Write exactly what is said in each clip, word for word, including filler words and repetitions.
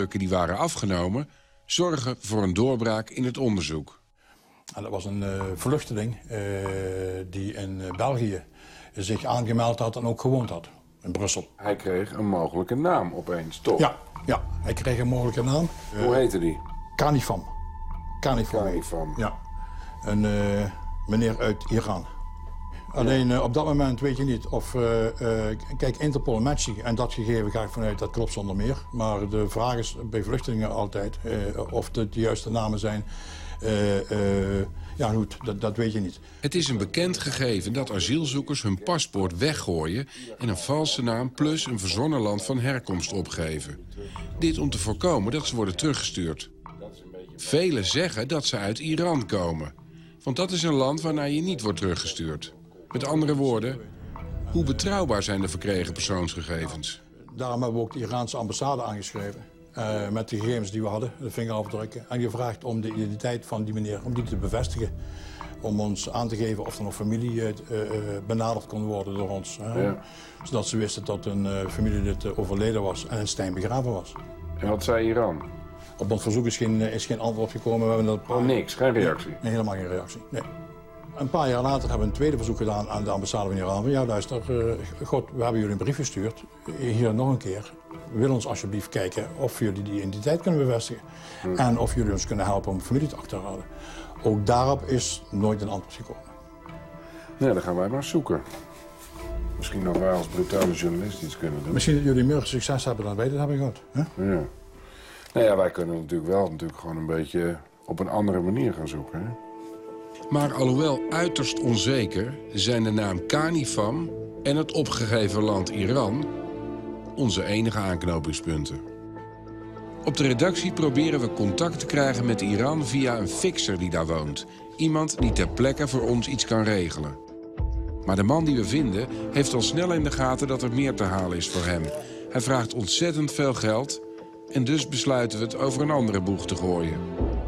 vingerafdrukken die waren afgenomen zorgen voor een doorbraak in het onderzoek. En dat was een uh, vluchteling uh, die in uh, België zich aangemeld had en ook gewoond had, in Brussel. Hij kreeg een mogelijke naam opeens, toch? Ja, ja, hij kreeg een mogelijke naam. Hoe uh, heette die? Kanifam. Kanifam. Kanifam. Ja, een uh, meneer uit Iran. Alleen uh, op dat moment weet je niet of... Uh, uh, kijk, Interpol matcht zich en dat gegeven ga ik vanuit, dat klopt zonder meer. Maar de vraag is bij vluchtelingen altijd uh, of het de juiste namen zijn. Uh, uh, ja goed, dat, dat weet je niet. Het is een bekend gegeven dat asielzoekers hun paspoort weggooien en een valse naam plus een verzonnen land van herkomst opgeven. Dit om te voorkomen dat ze worden teruggestuurd. Velen zeggen dat ze uit Iran komen, want dat is een land waarnaar je niet wordt teruggestuurd. Met andere woorden, hoe betrouwbaar zijn de verkregen persoonsgegevens? Daarom hebben we ook de Iraanse ambassade aangeschreven. Uh, met de gegevens die we hadden, de vingerafdrukken. En gevraagd om de identiteit van die meneer, om die te bevestigen. Om ons aan te geven of er nog familie uh, uh, benaderd kon worden door ons. Uh, ja. Zodat ze wisten dat een uh, familielid uh, overleden was en in Stijn begraven was. En wat zei Iran? Op ons verzoek is geen, is geen antwoord gekomen. We hebben dat paar... Oh, niks, geen reactie? Nee, helemaal geen reactie. Nee. Een paar jaar later hebben we een tweede verzoek gedaan aan de ambassade van Iran. Van, ja, luister, uh, God, we hebben jullie een brief gestuurd. Hier nog een keer. Wil ons alsjeblieft kijken of jullie die identiteit kunnen bevestigen. Hmm. En of jullie ons kunnen helpen om familie te achterhalen. Ook daarop is nooit een antwoord gekomen. Nee, dan gaan wij maar zoeken. Misschien nog wij als brutale journalist iets kunnen doen. Misschien dat jullie meer succes hebben dan wij dat hebben gehad. Hè? Ja. Nou ja, wij kunnen natuurlijk wel natuurlijk gewoon een beetje op een andere manier gaan zoeken. Hè? Maar alhoewel uiterst onzeker zijn de naam Kanifam en het opgegeven land Iran onze enige aanknopingspunten. Op de redactie proberen we contact te krijgen met Iran via een fixer die daar woont. Iemand die ter plekke voor ons iets kan regelen. Maar de man die we vinden heeft al snel in de gaten dat er meer te halen is voor hem. Hij vraagt ontzettend veel geld en dus besluiten we het over een andere boeg te gooien.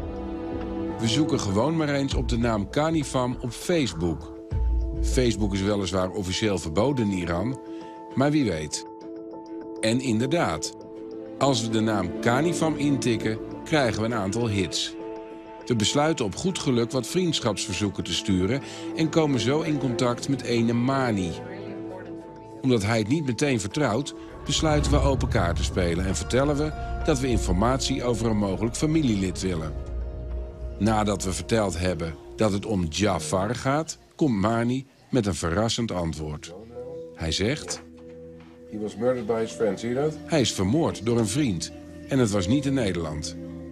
We zoeken gewoon maar eens op de naam Kanifam op Facebook. Facebook is weliswaar officieel verboden in Iran, maar wie weet. En inderdaad, als we de naam Kanifam intikken, krijgen we een aantal hits. We besluiten op goed geluk wat vriendschapsverzoeken te sturen en komen zo in contact met ene Mani. Omdat hij het niet meteen vertrouwt, besluiten we open kaart te spelen en vertellen we dat we informatie over een mogelijk familielid willen. Nadat we verteld hebben dat het om Jafar gaat, komt Mani met een verrassend antwoord. Hij zegt: He was murdered by his friend, zie je dat? Hij is vermoord door een vriend en het was niet in Nederland.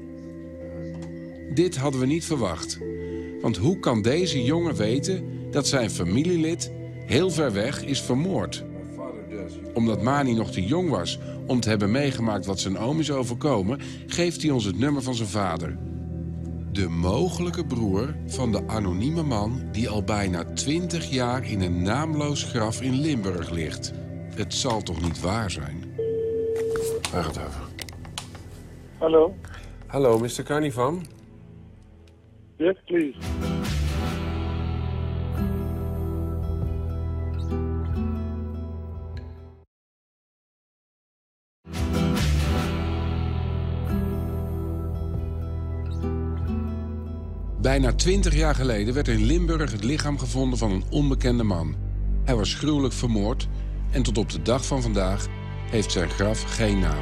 Dit hadden we niet verwacht. Want hoe kan deze jongen weten dat zijn familielid heel ver weg is vermoord? Omdat Mani nog te jong was om te hebben meegemaakt wat zijn oom is overkomen, geeft hij ons het nummer van zijn vader. De mogelijke broer van de anonieme man die al bijna twintig jaar in een naamloos graf in Limburg ligt. Het zal toch niet waar zijn? Vraag het over. Hallo. Hallo, mister Kanifam. Yes, please. Bijna twintig jaar geleden werd in Limburg het lichaam gevonden van een onbekende man. Hij was gruwelijk vermoord en tot op de dag van vandaag heeft zijn graf geen naam.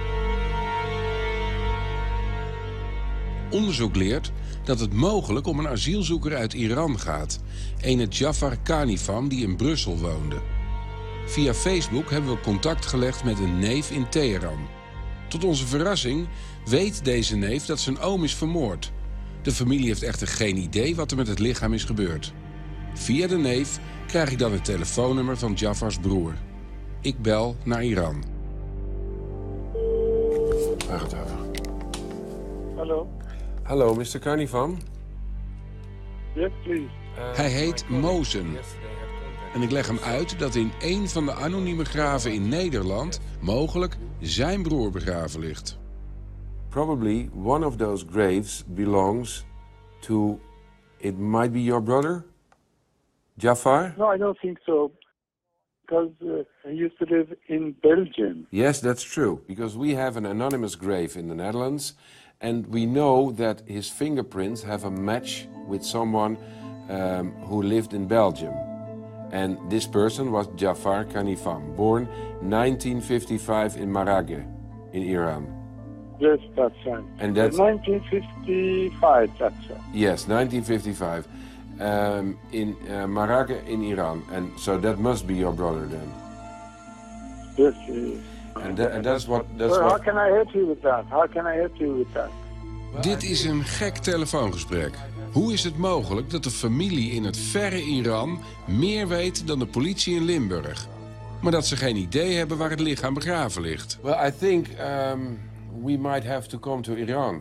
Onderzoek leert dat het mogelijk om een asielzoeker uit Iran gaat. Ene Jafar Kanifam die in Brussel woonde. Via Facebook hebben we contact gelegd met een neef in Teheran. Tot onze verrassing weet deze neef dat zijn oom is vermoord. De familie heeft echter geen idee wat er met het lichaam is gebeurd. Via de neef krijg ik dan het telefoonnummer van Jafars broer. Ik bel naar Iran. Vraag het over. Hallo. Hallo, mister Kanifam. Yes, please. Uh, Hij heet Mozen. En ik leg hem uit dat in een van de anonieme graven in Nederland mogelijk zijn broer begraven ligt. Probably one of those graves belongs to, it might be your brother, Jafar? No, I don't think so. because uh, he used to live in Belgium. Yes, that's true, because we have an anonymous grave in the Netherlands, and we know that his fingerprints have a match with someone um, who lived in Belgium. And this person was Jafar Kanifam, born nineteen fifty-five in Maraghe, in Iran. Yes, that's right. And that's- nineteen fifty-five, that's right. Yes, nineteen fifty-five, um, in uh, Maraghe in Iran. And so that must be your brother then. Yes, he is. And, that, and that's what... That's Well, how what can I help you with that? How can I help you with that? Dit is een gek telefoongesprek. Hoe is het mogelijk dat de familie in het verre Iran meer weet dan de politie in Limburg? Maar dat ze geen idee hebben waar het lichaam begraven ligt. well, I think um, we might have to come to Iran.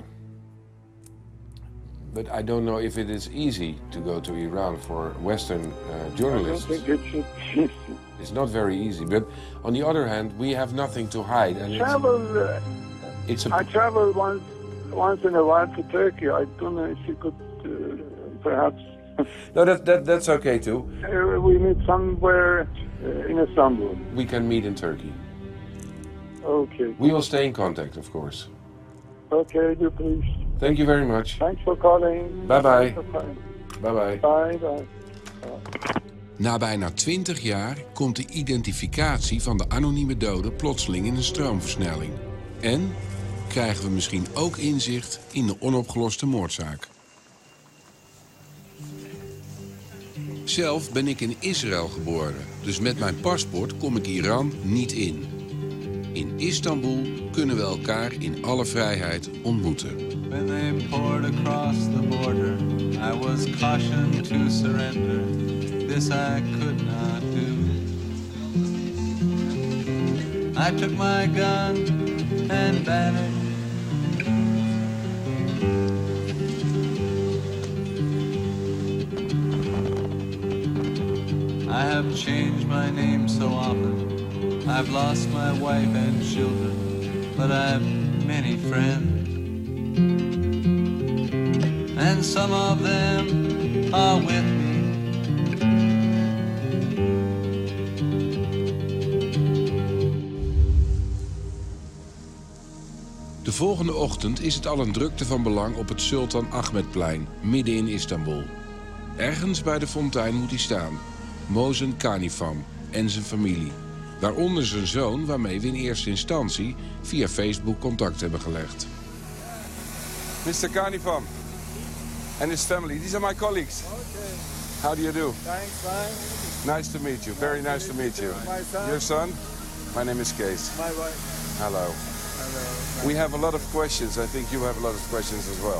But I don't know if it is easy to go to Iran for Western uh, I don't journalists. think it should be. It's not very easy. But on the other hand, we have nothing to hide. And it's, Travel, uh, it's I a, travel once, once in a while to Turkey. I don't know if you could uh, perhaps... no, that, that, that's okay too. Uh, we meet somewhere uh, in Istanbul. We can meet in Turkey. Okay. We will stay in contact, of course. Okay, do please. Thank you very much. Thanks for calling. Bye-bye. Thanks for calling. Bye-bye. Bye bye. Na bijna twintig jaar komt de identificatie van de anonieme dode plotseling in een stroomversnelling. En krijgen we misschien ook inzicht in de onopgeloste moordzaak. Zelf ben ik in Israël geboren, dus met mijn paspoort kom ik Iran niet in. In Istanbul kunnen we elkaar in alle vrijheid ontmoeten. When they poured across the border, I was cautioned to surrender. This I could not do. I took my gun and vanished. I have changed my name so often. I've lost my wife and children, but I've many friends. And some of them are with me. De volgende ochtend is het al een drukte van belang op het Sultan Ahmedplein, midden in Istanbul. Ergens bij de fontein moet hij staan, Mohsen Kanifam en zijn familie. Waaronder zijn zoon, waarmee we in eerste instantie via Facebook contact hebben gelegd. mister Kanifam and his family. These are my colleagues. Okay. How do you do? Thanks, fine. Nice to meet you. Very nice to meet you. My son. Your son? My name is Kees. My wife. Hello. Hello. We have a lot of questions. I think you have a lot of questions as well.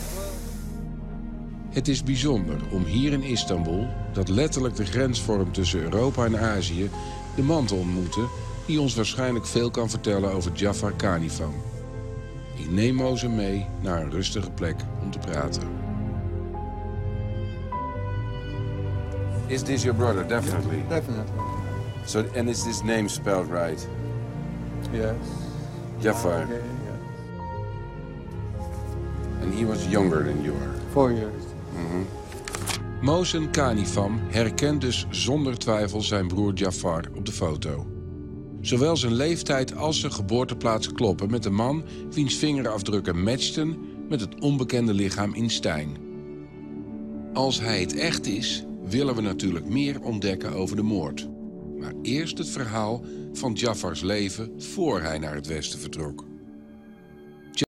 Het is bijzonder om hier in Istanbul, dat letterlijk de grens vormt tussen Europa en Azië, de man te ontmoeten die ons waarschijnlijk veel kan vertellen over Jafar Kanifam. Ik neem Mohsen mee naar een rustige plek om te praten. Is this your brother? Definitely. Definitely. So, and is this name spelled right? Yes. Jafar. Okay, yes. And he was younger than you are. Four years. Mohsen Kanifam herkent dus zonder twijfel zijn broer Jafar op de foto. Zowel zijn leeftijd als zijn geboorteplaats kloppen met de man wiens vingerafdrukken matchten met het onbekende lichaam in Stijn. Als hij het echt is, willen we natuurlijk meer ontdekken over de moord. Maar eerst het verhaal van Jafars leven voor hij naar het westen vertrok.